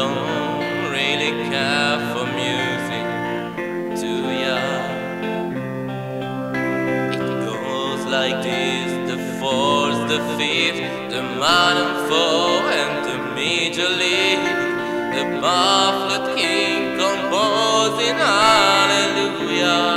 don't really care for music, do ya? It goes like this: the fourth, the fifth, the minor four, and the major league. The baffled king composing hallelujah.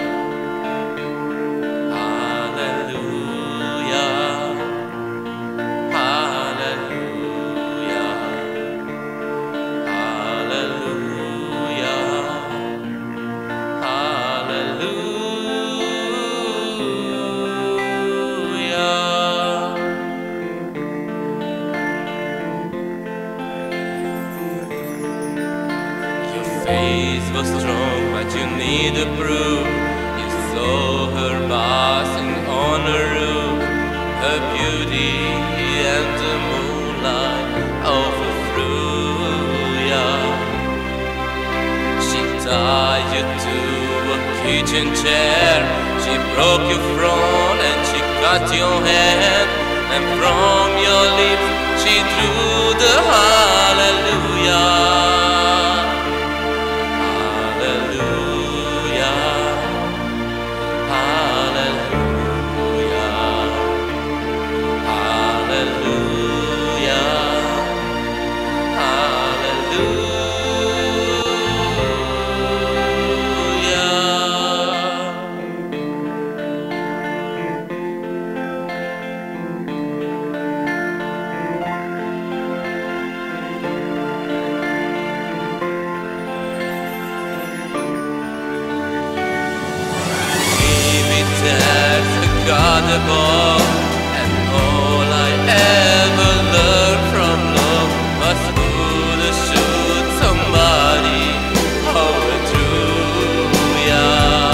Face was strong, but you need a proof. You saw her passing on a roof, her beauty and the moonlight overthrew ya. She tied you to a kitchen chair, she broke your throne and she cut your hand, and from your lips she drew the hallelujah. God above, and all I ever learned from love was who to shoot somebody overthrew ya.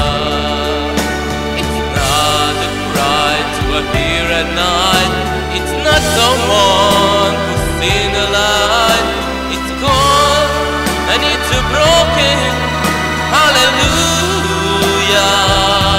It's not a cry to appear at night, it's not someone who's seen a light. It's gone and it's a broken hallelujah.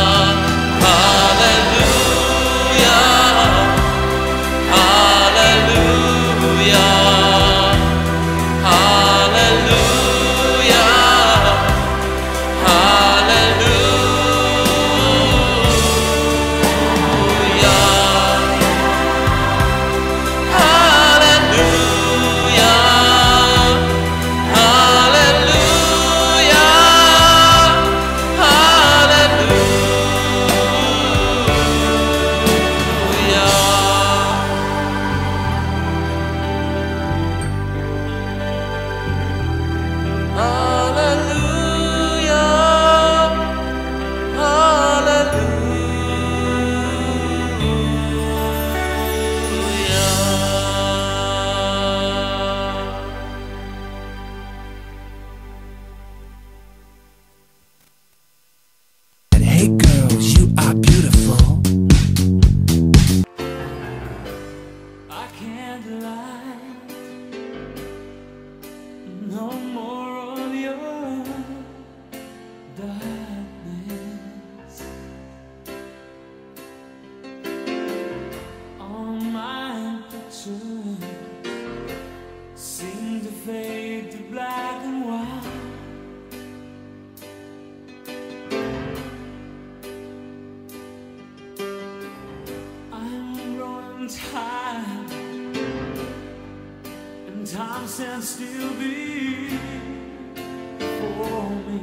Hey girls, you are beautiful. I can't lie. No more of your darkness. All my pictures seem to fade to black and white. Time and time stands still before me.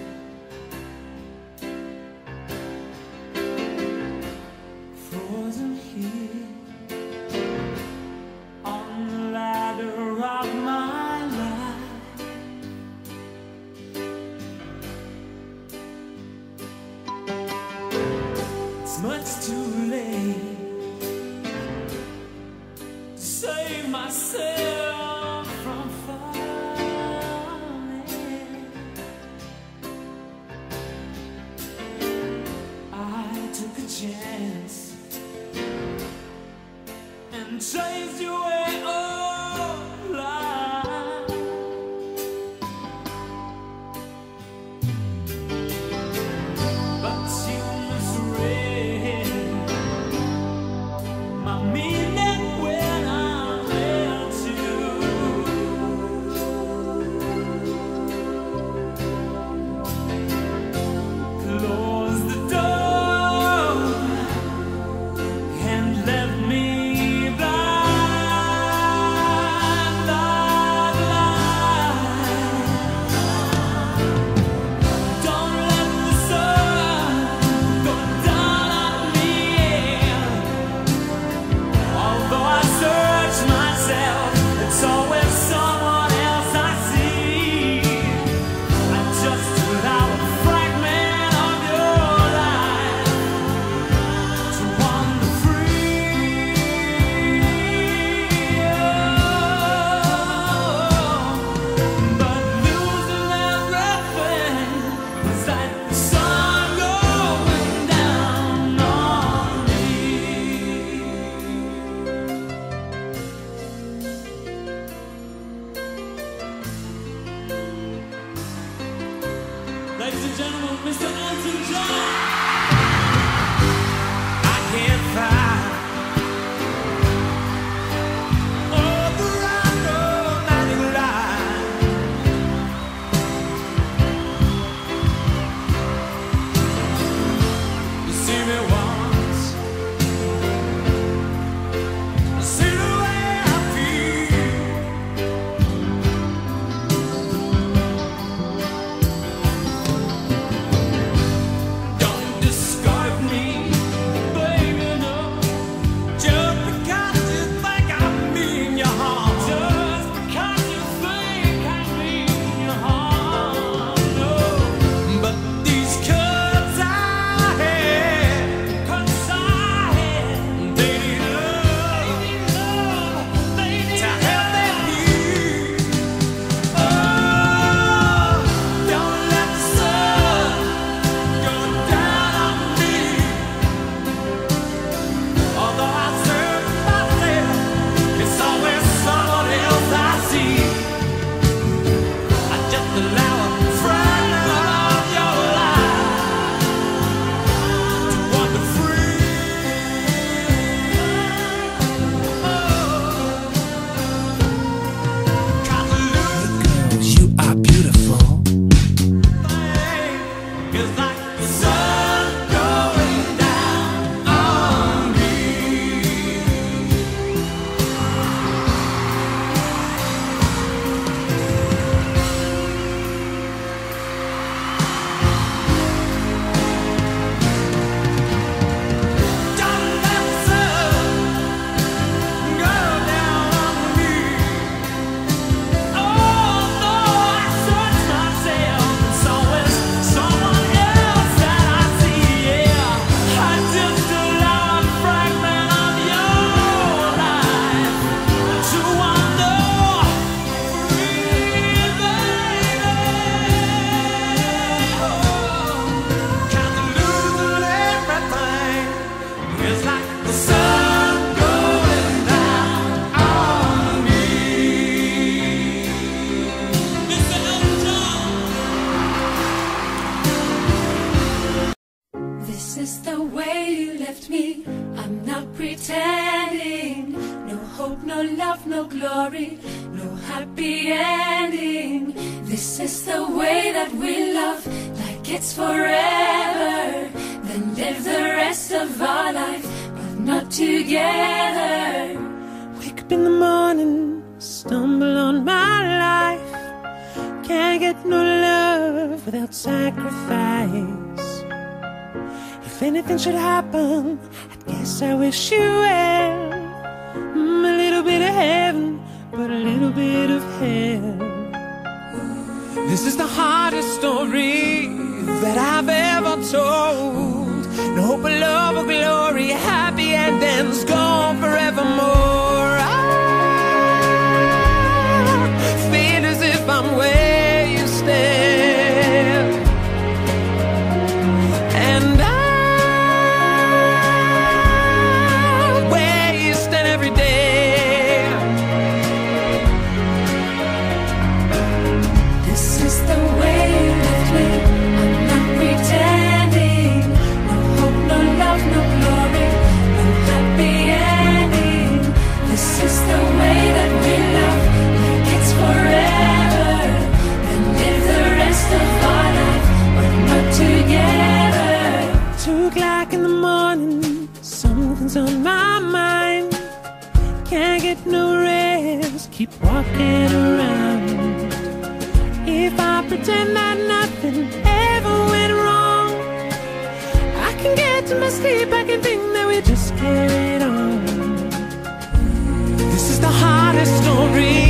Frozen here on the ladder of my life. It's much too late save myself from fire. ladies and gentlemen, Mr. Elton John. I can't find all the right romantic line. You see me once, see the way I feel. Don't discard me, baby, no. Just because you think I mean you harm. Just because you think I mean you harm, no. But these cuts I had, they need love, they need to help them heal. Oh, don't let the sun go down on me. Although I search myself, it's always someone else I see. I just allow a fragment of your life to wander free. Girls, you are beautiful. It's like the sun going down on me. Don't let the sun go down on me. Although I search myself, it's always someone else that I see. Yeah, I just allow a fragment of your life to wander free, baby. Kind of losing everything. It's like the sun going down on me. Mr. Elton John. This is the way you left me. I'm not pretending. No hope, no love, no glory, no happy ending. This is the way that we love, like it's forever. Then live the rest of our life, but not together. Wake up in the morning, stumble on my life. Can't get no love without sacrifice. If anything should happen, I guess I wish you well. A little bit of heaven, but a little bit of hell. This is the hardest story that I've ever told. No hope of love or glory, happy endings gone forevermore. I feel as if I'm where you stand, and where you stand every day. This is the way you left me. I'm not pretending. No hope, no love, no glory, no happy ending. This is the way that we love, like it's forever. And live the rest of our life, but not together. 2 o'clock in the morning, something's on my mind. Can't get no rest, keep walking around. If I pretend that nothing ever went wrong, I can get to my sleep, I can think that we just carried on. This is the hardest story